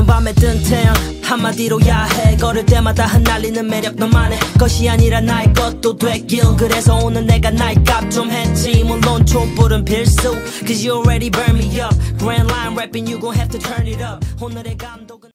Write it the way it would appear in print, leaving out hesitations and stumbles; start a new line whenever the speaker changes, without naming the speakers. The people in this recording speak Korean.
늦은 밤에 뜬 태양 한마디로 야해 걸을 때마다 흩날리는 매력 너만의 것이 아니라 나의 것도 되길 그래서 오늘 내가 나의 값 좀 했지 물론 촛불은 필수 Cause you already burn me up Grand line rapping you gon' have to turn it up 오늘의 감독은